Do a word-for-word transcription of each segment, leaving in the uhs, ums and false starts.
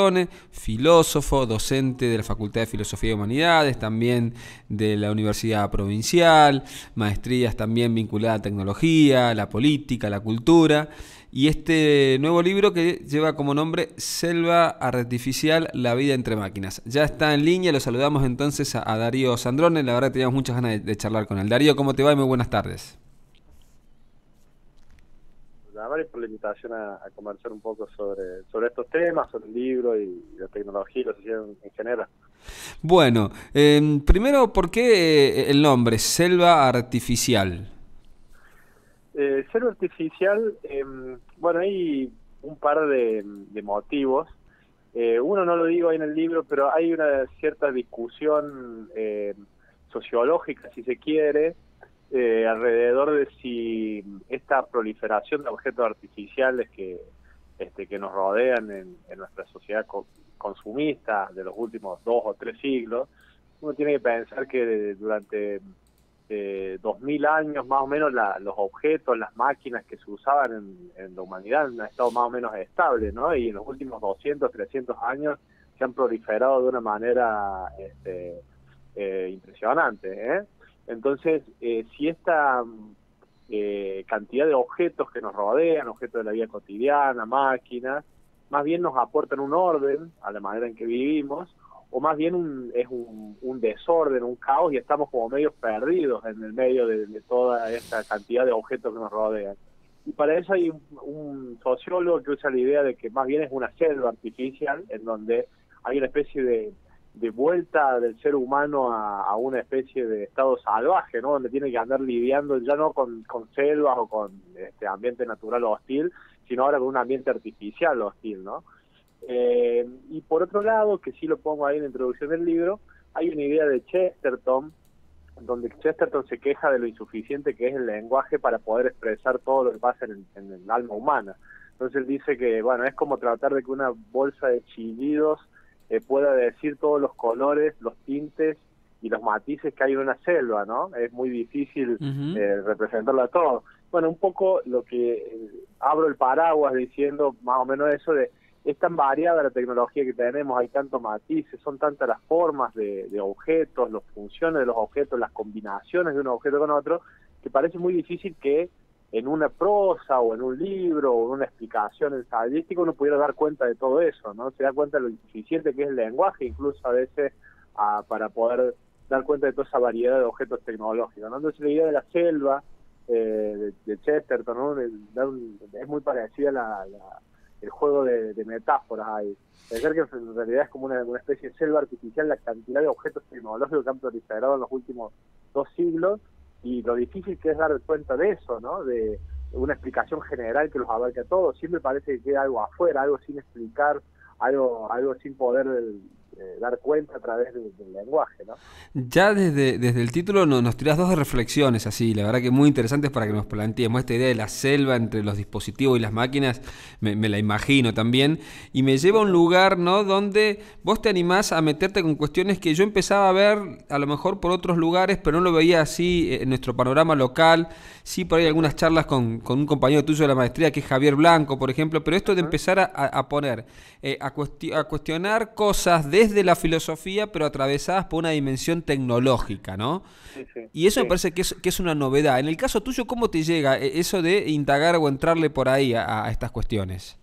filósofo, docente de la Facultad de Filosofía y Humanidades, también de la Universidad Provincial, maestrías también vinculadas a tecnología, la política, la cultura, y este nuevo libro que lleva como nombre Selva Artificial, la vida entre máquinas. Ya está en línea, lo saludamos entonces a, a Darío Sandrone, la verdad que teníamos muchas ganas de, de charlar con él. Darío, ¿cómo te va? Y muy buenas tardes. Y por la invitación a, a conversar un poco sobre, sobre estos temas, sobre el libro y, y la tecnología y la sociedad en, en general. Bueno, eh, primero, ¿por qué el nombre Selva Artificial? Eh, Selva artificial, eh, bueno, hay un par de, de motivos. Eh, uno no lo digo ahí en el libro, pero hay una cierta discusión eh, sociológica, si se quiere, eh, alrededor de si esta proliferación de objetos artificiales que, este, que nos rodean en, en nuestra sociedad co consumista de los últimos dos o tres siglos, uno tiene que pensar que durante eh, dos mil años más o menos la, los objetos, las máquinas que se usaban en, en la humanidad han estado más o menos estables, ¿no? Y en los últimos doscientos, trescientos años se han proliferado de una manera este, eh, impresionante, ¿eh? Entonces, eh, si esta eh, cantidad de objetos que nos rodean, objetos de la vida cotidiana, máquinas, más bien nos aportan un orden a la manera en que vivimos, o más bien un, es un, un desorden, un caos, y estamos como medio perdidos en el medio de, de toda esta cantidad de objetos que nos rodean. Y para eso hay un, un sociólogo que usa la idea de que más bien es una selva artificial, en donde hay una especie de de vuelta del ser humano a, a una especie de estado salvaje, ¿no? Donde tiene que andar lidiando ya no con, con selvas o con este ambiente natural hostil, sino ahora con un ambiente artificial hostil, ¿no? Eh, y por otro lado, que sí lo pongo ahí en la introducción del libro, hay una idea de Chesterton, donde Chesterton se queja de lo insuficiente que es el lenguaje para poder expresar todo lo que pasa en el, en el alma humana. Entonces él dice que, bueno, es como tratar de que una bolsa de chillidos Eh, pueda decir todos los colores, los tintes y los matices que hay en una selva, ¿no? Es muy difícil Uh-huh. eh, representarlo a todo. Bueno, un poco lo que eh, abro el paraguas diciendo más o menos eso de, es tan variada la tecnología que tenemos, hay tantos matices, son tantas las formas de, de objetos, las funciones de los objetos, las combinaciones de un objeto con otro, que parece muy difícil que en una prosa o en un libro o en una explicación ensayística uno pudiera dar cuenta de todo eso, ¿no? Se da cuenta de lo insuficiente que es el lenguaje, incluso a veces a, para poder dar cuenta de toda esa variedad de objetos tecnológicos, ¿no? Entonces la idea de la selva, eh, de, de Chesterton, ¿no? De, de un, es muy parecida a la, la, el juego de, de metáforas ahí. Pensar que en realidad es como una, una especie de selva artificial, la cantidad de objetos tecnológicos que han proliferado en los últimos dos siglos, y lo difícil que es dar cuenta de eso, ¿no? De una explicación general que los abarque a todos. Siempre parece que queda algo afuera, algo sin explicar, algo algo sin poder eh, dar cuenta a través de, del lenguaje, ¿no? Ya desde, desde el título nos, nos tirás dos reflexiones así, la verdad que muy interesantes para que nos planteemos esta idea de la selva entre los dispositivos y las máquinas, me, me la imagino también, y me lleva a un lugar, ¿no?, donde vos te animás a meterte con cuestiones que yo empezaba a ver a lo mejor por otros lugares, pero no lo veía así en nuestro panorama local. Sí, por ahí algunas charlas con, con un compañero tuyo de la maestría, que es Javier Blanco, por ejemplo, pero esto de empezar a, a poner, eh, a, cuesti a cuestionar cosas desde la filosofía, pero atravesadas por una dimensión tecnológica, ¿no? Sí, sí, Y eso me sí. parece que es, que es una novedad. En el caso tuyo, ¿cómo te llega eso de indagar o entrarle por ahí a, a estas cuestiones?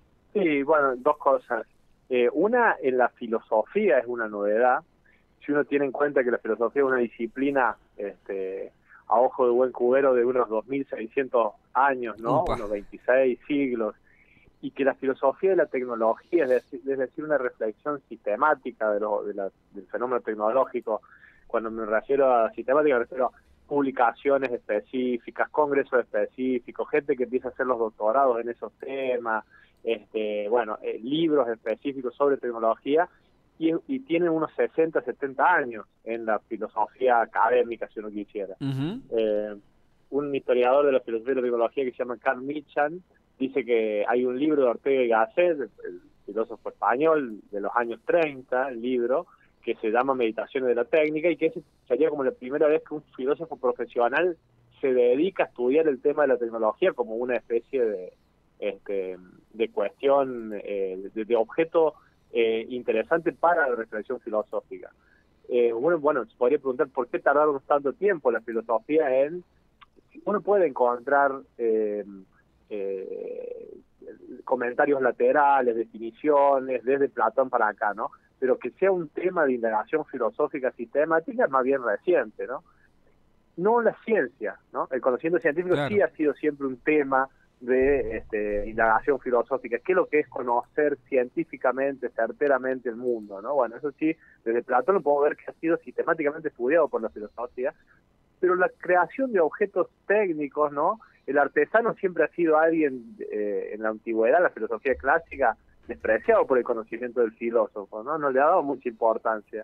Sí, bueno, dos cosas. Eh, una, en la filosofía es una novedad. Si uno tiene en cuenta que la filosofía es una disciplina, este, a ojo de buen cubero, de unos dos mil seiscientos años, ¿no? Upa. Unos veintiséis siglos, y que la filosofía de la tecnología, es decir, es decir una reflexión sistemática de lo, de la, del fenómeno tecnológico. Cuando me refiero a sistemática, me refiero a publicaciones específicas, congresos específicos, gente que empieza a hacer los doctorados en esos temas, este, bueno, eh, libros específicos sobre tecnología, y, y tienen unos sesenta, setenta años en la filosofía académica, si uno quisiera. Uh-huh. Eh, un historiador de la filosofía y la tecnología que se llama Carl Michan dice que hay un libro de Ortega y Gasset, el, el filósofo español de los años treinta, el libro, que se llama Meditaciones de la Técnica, y que ese sería como la primera vez que un filósofo profesional se dedica a estudiar el tema de la tecnología como una especie de, este, de cuestión, eh, de, de objeto eh, interesante para la reflexión filosófica. Eh, bueno, bueno, se podría preguntar por qué tardaron tanto tiempo la filosofía en... Uno puede encontrar eh, eh, comentarios laterales, definiciones, desde Platón para acá, ¿no? Pero que sea un tema de indagación filosófica sistemática es más bien reciente, ¿no? No la ciencia, ¿no? El conocimiento científico Claro. sí ha sido siempre un tema de este, indagación filosófica. ¿Qué es lo que es conocer científicamente, certeramente el mundo, ¿no? Bueno, eso sí, desde Platón lo podemos ver que ha sido sistemáticamente estudiado por la filosofía, pero la creación de objetos técnicos, ¿no? El artesano siempre ha sido alguien, eh, en la antigüedad, la filosofía clásica, despreciado por el conocimiento del filósofo, ¿no? No le ha dado mucha importancia.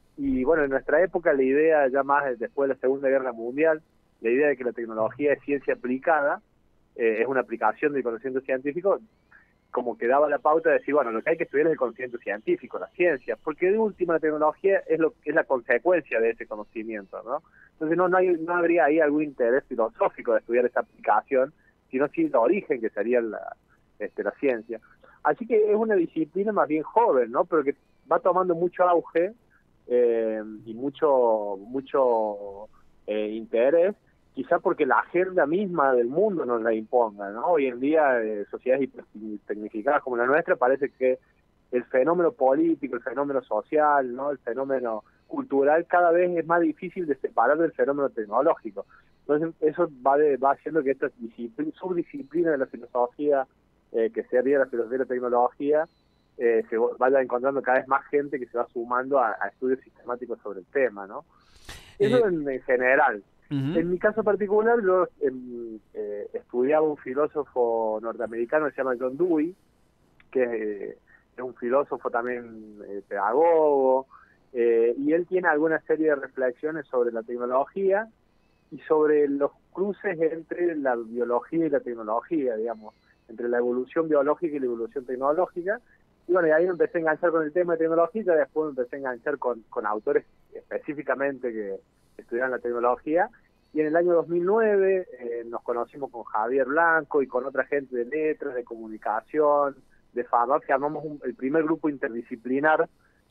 Y bueno, en nuestra época la idea, ya más después de la Segunda Guerra Mundial, la idea de que la tecnología es ciencia aplicada, eh, es una aplicación del conocimiento científico, como que daba la pauta de decir, bueno, lo que hay que estudiar es el conocimiento científico, la ciencia, porque de última la tecnología es lo es la consecuencia de ese conocimiento, ¿no? Entonces no no, hay, no habría ahí algún interés filosófico de estudiar esa aplicación, sino sí el origen, que sería la, este, la ciencia. Así que es una disciplina más bien joven, ¿no? Pero que va tomando mucho auge eh, y mucho, mucho eh, interés, quizá porque la agenda misma del mundo nos la imponga, ¿no? Hoy en día, eh, sociedades hipertecnificadas como la nuestra, parece que el fenómeno político, el fenómeno social, ¿no? El fenómeno cultural cada vez es más difícil de separar del fenómeno tecnológico. Entonces eso va, de, va haciendo que esta subdisciplina de la filosofía, eh, que sería la filosofía de la tecnología, eh, se vaya encontrando cada vez más gente que se va sumando a, a estudios sistemáticos sobre el tema, ¿no? Eso Eh, en, en general. uh-huh. En mi caso particular, yo eh, eh, estudiaba un filósofo norteamericano que se llama John Dewey, que eh, es un filósofo también eh, pedagogo, eh, y él tiene alguna serie de reflexiones sobre la tecnología y sobre los cruces entre la biología y la tecnología, digamos, entre la evolución biológica y la evolución tecnológica. Y bueno, y ahí me empecé a enganchar con el tema de tecnología, y después me empecé a enganchar con, con autores específicamente que estudiaban la tecnología. Y en el año dos mil nueve eh, nos conocimos con Javier Blanco y con otra gente de letras, de comunicación, de fama, que armamos un, el primer grupo interdisciplinar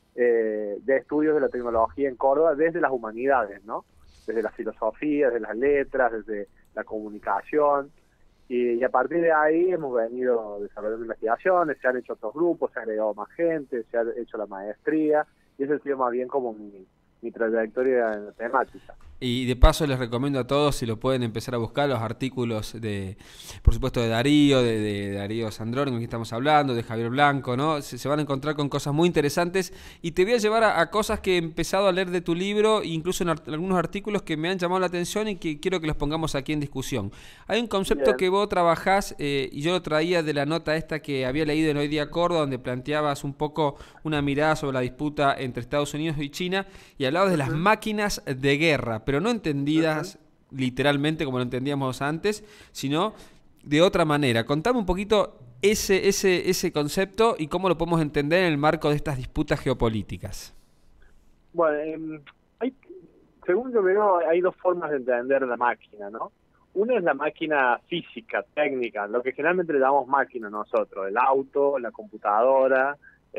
eh, de estudios de la tecnología en Córdoba desde las humanidades, ¿no? Desde la filosofía, desde las letras, desde la comunicación. Y, y a partir de ahí hemos venido desarrollando investigaciones, se han hecho otros grupos, se ha agregado más gente, se ha hecho la maestría, y ese ha sido más bien como mi, mi trayectoria en la temática. Y de paso les recomiendo a todos, si lo pueden empezar a buscar, los artículos de, por supuesto, de Darío, de, de Darío Sandrón, con quien estamos hablando, de Javier Blanco, ¿no? Se, se van a encontrar con cosas muy interesantes, y te voy a llevar a, a cosas que he empezado a leer de tu libro, incluso en art, algunos artículos que me han llamado la atención y que quiero que los pongamos aquí en discusión. Hay un concepto Bien. que vos trabajás, eh, y yo lo traía de la nota esta que había leído en Hoy Día Córdoba, donde planteabas un poco una mirada sobre la disputa entre Estados Unidos y China, y hablabas de uh-huh. las máquinas de guerra, pero no entendidas uh-huh. literalmente como lo entendíamos antes, sino de otra manera. Contame un poquito ese, ese, ese concepto y cómo lo podemos entender en el marco de estas disputas geopolíticas. Bueno, eh, hay, según yo veo, hay dos formas de entender la máquina, ¿no? Una es la máquina física, técnica, lo que generalmente le llamamos máquina nosotros, el auto, la computadora,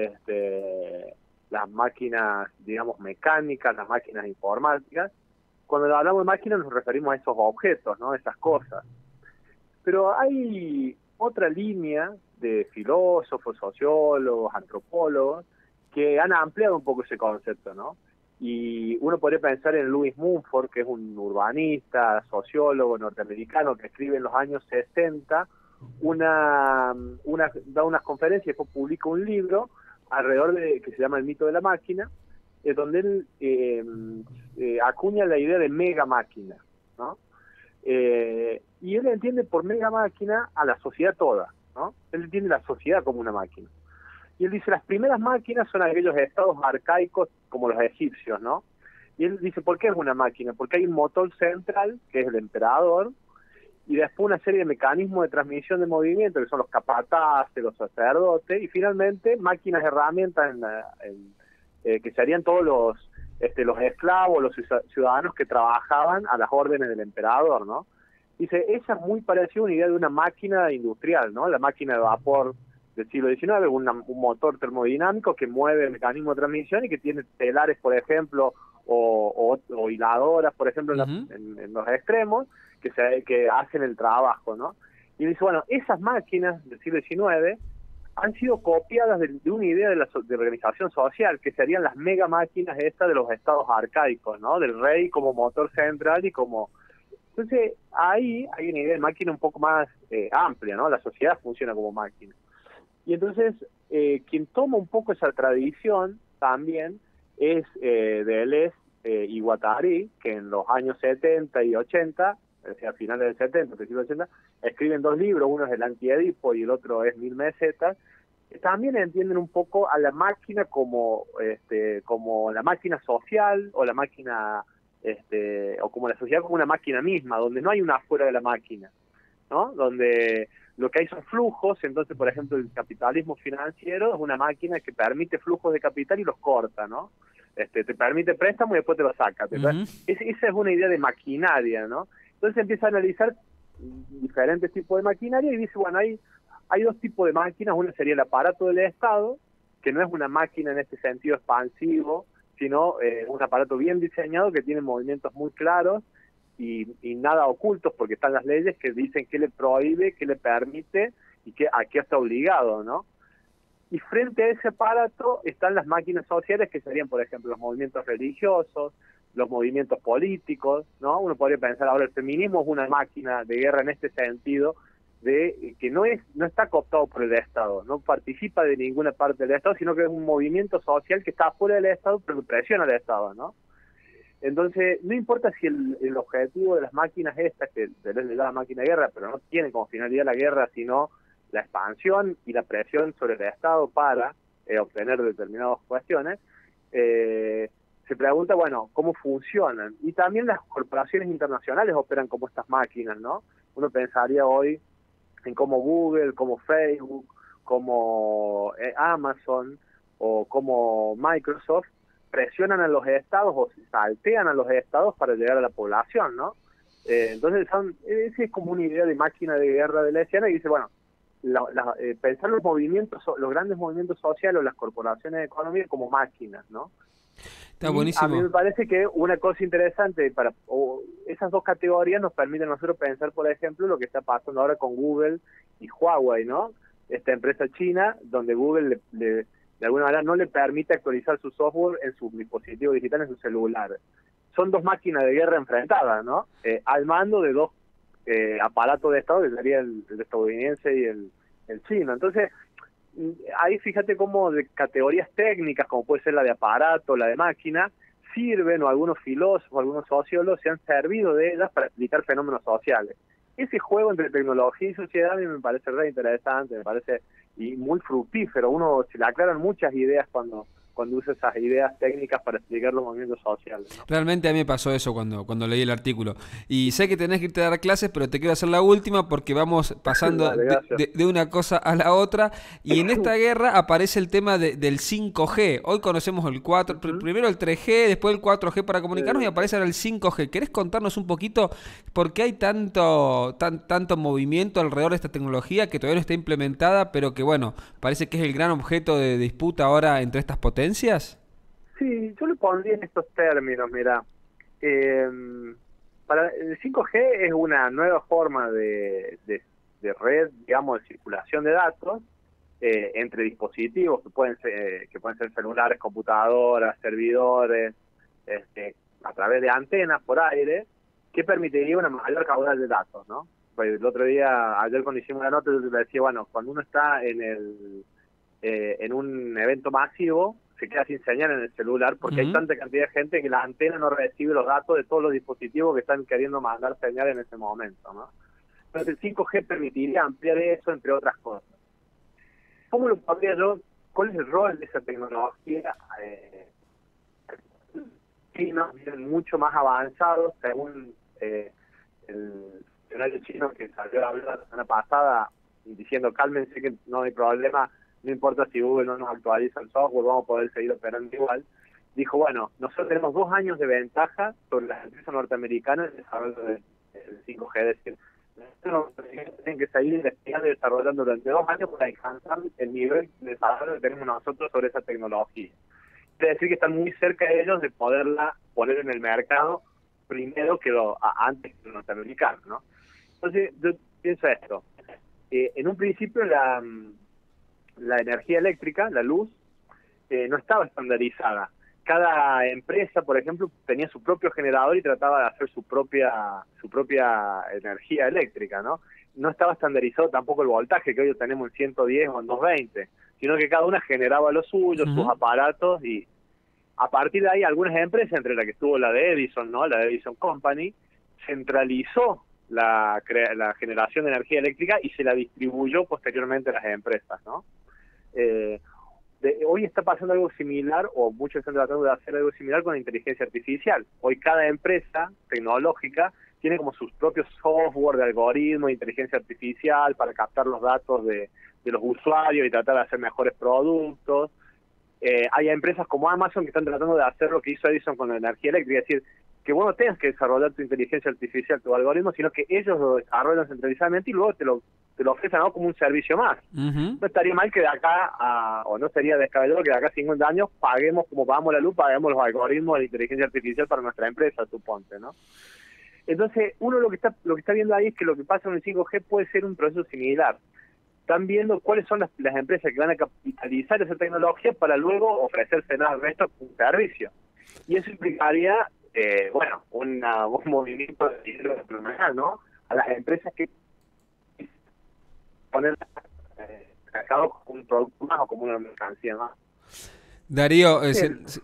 este, las máquinas, digamos, mecánicas, las máquinas informáticas. Cuando hablamos de máquinas nos referimos a esos objetos, ¿no? Esas cosas. Pero hay otra línea de filósofos, sociólogos, antropólogos, que han ampliado un poco ese concepto, ¿no? Y uno podría pensar en Louis Mumford, que es un urbanista, sociólogo norteamericano, que escribe en los años sesenta, una, una, da unas conferencias y después publica un libro alrededor de que se llama El mito de la máquina, eh, donde él eh, eh, acuña la idea de mega máquina, ¿no? Eh, y él entiende por mega máquina a la sociedad toda, ¿no? Él entiende la sociedad como una máquina. Y él dice, las primeras máquinas son aquellos estados arcaicos como los egipcios, ¿no? Y él dice, ¿por qué es una máquina? Porque hay un motor central, que es el emperador, y después una serie de mecanismos de transmisión de movimiento, que son los capataces, los sacerdotes, y finalmente máquinas, herramientas en, en, eh, que serían todos los, este, los esclavos, los ciudadanos que trabajaban a las órdenes del emperador, ¿no? Dice, esa es muy parecida a una idea de una máquina industrial, ¿no? La máquina de vapor del siglo diecinueve, una, un motor termodinámico que mueve el mecanismo de transmisión y que tiene telares, por ejemplo, o, o, o hiladoras, por ejemplo, en, la, Uh-huh. en, en los extremos, que, se, que hacen el trabajo, ¿no? Y dice, bueno, esas máquinas del siglo diecinueve han sido copiadas de, de una idea de la de organización social, que serían las mega máquinas estas de los estados arcaicos, ¿no? Del rey como motor central y como... Entonces, ahí hay una idea de máquina un poco más eh, amplia, ¿no? La sociedad funciona como máquina. Y entonces, eh, quien toma un poco esa tradición también es eh, Deleuze eh, y Guattari, que en los años setenta y ochenta, o sea, a finales del setenta, principios del ochenta, escriben dos libros, uno es El Antiedipo y el otro es Mil Mesetas, que también entienden un poco a la máquina como, este, como la máquina social o la máquina... Este, o como la sociedad como una máquina misma, donde no hay una afuera de la máquina, ¿no? Donde lo que hay son flujos. Entonces, por ejemplo, el capitalismo financiero es una máquina que permite flujos de capital y los corta, ¿no? Este, te permite préstamo y después te lo saca. Te Uh-huh. es, esa es una idea de maquinaria, ¿no? Entonces empieza a analizar diferentes tipos de maquinaria y dice, bueno, hay, hay dos tipos de máquinas. Una sería el aparato del Estado, que no es una máquina en este sentido expansivo, sino eh, un aparato bien diseñado que tiene movimientos muy claros y, y nada ocultos, porque están las leyes que dicen qué le prohíbe, qué le permite y qué, a qué está obligado, ¿no? Y frente a ese aparato están las máquinas sociales, que serían, por ejemplo, los movimientos religiosos, los movimientos políticos, ¿no? Uno podría pensar ahora, el feminismo es una máquina de guerra en este sentido, de que no es no está cooptado por el Estado, no participa de ninguna parte del Estado, sino que es un movimiento social que está fuera del Estado, pero que presiona al Estado, ¿no? Entonces, no importa si el, el objetivo de las máquinas estas, que Deleuze le da la máquina de guerra, pero no tiene como finalidad la guerra, sino la expansión y la presión sobre el Estado para eh, obtener determinadas cuestiones, eh, se pregunta, bueno, ¿cómo funcionan? Y también las corporaciones internacionales operan como estas máquinas, ¿no? Uno pensaría hoy en cómo Google, como Facebook, como eh, Amazon o como Microsoft presionan a los estados o saltean a los estados para llegar a la población, ¿no? Eh, entonces, son, esa es como una idea de máquina de guerra de la escena y dice, bueno, la, la, eh, pensar los movimientos, los grandes movimientos sociales o las corporaciones económicas como máquinas, ¿no? Está Y a mí me buenísimo. parece que una cosa interesante, para o esas dos categorías nos permiten a nosotros pensar, por ejemplo, lo que está pasando ahora con Google y Huawei, ¿no? Esta empresa china, donde Google le, le, de alguna manera no le permite actualizar su software en su dispositivo digital, en su celular. Son dos máquinas de guerra enfrentadas, ¿no? Eh, al mando de dos eh, aparatos de Estado, que sería el, el estadounidense y el, el chino. Entonces, ahí fíjate cómo de categorías técnicas, como puede ser la de aparato, la de máquina, sirven, o algunos filósofos, algunos sociólogos se han servido de ellas para explicar fenómenos sociales. Ese juego entre tecnología y sociedad a mí me parece re interesante, me parece y muy fructífero. Uno se le aclaran muchas ideas cuando cuando usa esas ideas técnicas para explicar los movimientos sociales, ¿no? Realmente a mí me pasó eso cuando, cuando leí el artículo. Y sé que tenés que irte a dar clases, pero te quiero hacer la última porque vamos pasando Dale, de, gracias. de- de una cosa a la otra. Y en esta guerra aparece el tema de- del cinco G. Hoy conocemos el cuatro, pr- Uh-huh. primero el tres G, después el cuatro G para comunicarnos y eh, aparece ahora el cinco G. ¿Querés contarnos un poquito por qué hay tanto, tan, tanto movimiento alrededor de esta tecnología que todavía no está implementada, pero que bueno, parece que es el gran objeto de disputa ahora entre estas potencias? Sí, yo lo pondría en estos términos, mira. Eh, para el cinco G es una nueva forma de, de, de red, digamos, de circulación de datos eh, entre dispositivos que pueden ser que pueden ser celulares, computadoras, servidores, este, a través de antenas por aire, que permitiría una mayor caudal de datos, ¿no? Pues el otro día, ayer cuando hicimos la nota, yo te decía, bueno, cuando uno está en el eh, en un evento masivo, se queda sin señal en el celular porque hay Ujú. tanta cantidad de gente que la antena no recibe los datos de todos los dispositivos que están queriendo mandar señal en ese momento, ¿no? Entonces el cinco G permitiría ampliar eso, entre otras cosas. ¿Cómo lo podría yo? ¿Cuál es el rol de esa tecnología? Eh, chinos vienen mucho más avanzados, según eh, el funcionario chino que salió a hablar la semana pasada diciendo, cálmense que no hay problema, no importa si Google no nos actualiza el software, vamos a poder seguir operando igual. Dijo, bueno, nosotros tenemos dos años de ventaja sobre las empresas norteamericanas en el desarrollo del cinco G, es decir, Tienen que seguir investigando y desarrollando durante dos años para alcanzar el nivel de desarrollo que tenemos nosotros sobre esa tecnología. Quiere decir que están muy cerca de ellos de poderla poner en el mercado primero que lo, a, antes que los norteamericanos, ¿no? Entonces, yo pienso esto. Eh, en un principio, la, la energía eléctrica, la luz, eh, no estaba estandarizada. Cada empresa, por ejemplo, tenía su propio generador y trataba de hacer su propia su propia energía eléctrica, ¿no? No estaba estandarizado tampoco el voltaje que hoy tenemos en ciento diez o en doscientos veinte, sino que cada una generaba lo suyo, uh-huh. sus aparatos, y a partir de ahí algunas empresas, entre las que estuvo la de Edison, ¿no? La de Edison Company, centralizó la, la generación de energía eléctrica y se la distribuyó posteriormente a las empresas, ¿no? Eh, De, hoy está pasando algo similar, o muchos están tratando de hacer algo similar con la inteligencia artificial. Hoy cada empresa tecnológica tiene como sus propios software de algoritmos de inteligencia artificial para captar los datos de, de los usuarios y tratar de hacer mejores productos. Eh, hay empresas como Amazon que están tratando de hacer lo que hizo Edison con la energía eléctrica, es decir, que vos no tengas que desarrollar tu inteligencia artificial, tu algoritmo, sino que ellos lo desarrollan centralizadamente y luego te lo te lo ofrecen, ¿no?, como un servicio más. Uh-huh. No estaría mal que de acá, a, o no sería descabellado que de acá a cincuenta años paguemos, como pagamos la luz, paguemos los algoritmos de inteligencia artificial para nuestra empresa, suponte, ¿no? Entonces, uno lo que está lo que está viendo ahí es que lo que pasa en el cinco G puede ser un proceso similar. Están viendo cuáles son las, las empresas que van a capitalizar esa tecnología para luego ofrecerse al resto como un servicio. Y eso implicaría, eh, bueno, una, un movimiento de dinero fenomenal, ¿no? A las empresas que poner eh, mercado como un producto más o como una mercancía más. Darío, eh, sí, se,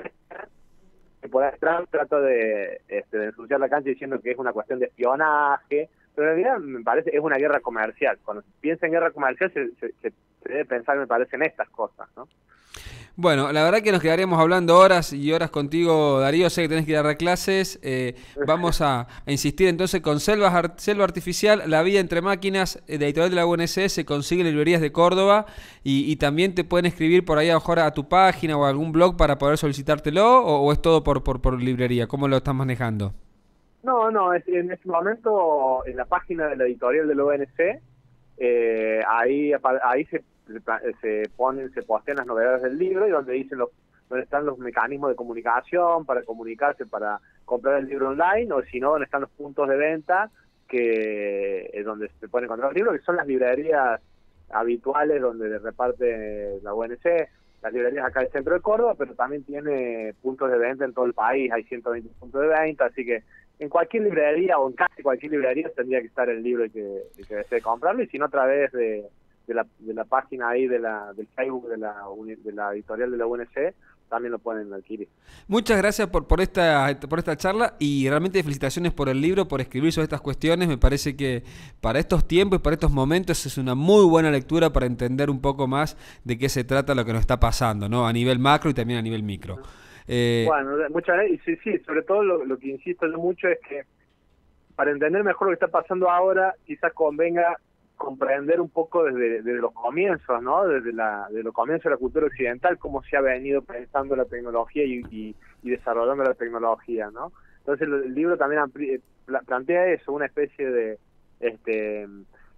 se... por atrás trato de, este, de ensuciar la cancha diciendo que es una cuestión de espionaje, pero en realidad me parece es una guerra comercial. Cuando se piensa en guerra comercial se, se, se, se debe pensar, me parece, en estas cosas, ¿no? Bueno, la verdad que nos quedaríamos hablando horas y horas contigo, Darío. Sé que tenés que ir a dar clases. Eh, vamos a, a insistir entonces con Selva, Art, Selva Artificial, La vida entre máquinas, de Editorial de la U N C. Se consigue en librerías de Córdoba y, y también te pueden escribir por ahí a, mejor a tu página o a algún blog para poder solicitártelo, o, o es todo por, por, por librería. ¿Cómo lo estás manejando? No, no, es, en este momento en la página de la Editorial de la U N C, eh, ahí, ahí se... se ponen, se postean las novedades del libro y donde dicen los, donde están los mecanismos de comunicación para comunicarse, para comprar el libro online, o si no, donde están los puntos de venta que es donde se puede encontrar el libro, que son las librerías habituales donde reparte la U N C, las librerías acá del centro de Córdoba, pero también tiene puntos de venta en todo el país, hay ciento veinte puntos de venta, así que en cualquier librería o en casi cualquier librería tendría que estar el libro y que, y que desee comprarlo, y si no a través de de la, de la página ahí de la del Facebook de la de la editorial de la U N C también lo pueden adquirir. Muchas gracias por por esta por esta charla y realmente felicitaciones por el libro, por escribir sobre estas cuestiones. Me parece que para estos tiempos y para estos momentos es una muy buena lectura para entender un poco más de qué se trata lo que nos está pasando, ¿no? A nivel macro y también a nivel micro. Eh, bueno, muchas gracias. Sí, sí, sobre todo lo, lo que insisto yo mucho es que para entender mejor lo que está pasando ahora, quizás convenga comprender un poco desde, desde los comienzos, ¿no? Desde la, de los comienzos de la cultura occidental, cómo se ha venido pensando la tecnología y, y, y desarrollando la tecnología, ¿no? Entonces el libro también ampli, plantea eso, una especie de este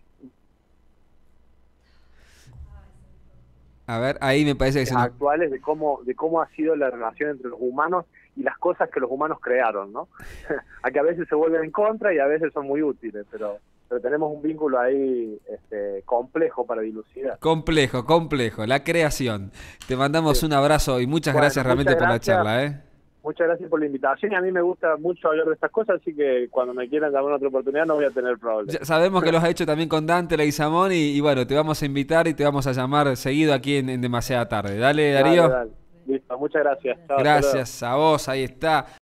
a ver, ahí me parece que se nos... actuales de cómo de cómo ha sido la relación entre los humanos y las cosas que los humanos crearon, ¿no? A que a veces se vuelven en contra y a veces son muy útiles, pero pero tenemos un vínculo ahí este, complejo para dilucidar. Complejo, complejo, la creación. Te mandamos sí. un abrazo y muchas bueno, gracias realmente muchas gracias, por la charla, ¿eh? Muchas gracias por la invitación y a mí me gusta mucho hablar de estas cosas, así que cuando me quieran dar una otra oportunidad no voy a tener problema. Ya sabemos que lo has hecho también con Dante Leguizamón y, y bueno, te vamos a invitar y te vamos a llamar seguido aquí en, en Demasiada Tarde. Dale, Darío. Dale, dale. Listo, muchas gracias. Chao, gracias a vos, ahí está.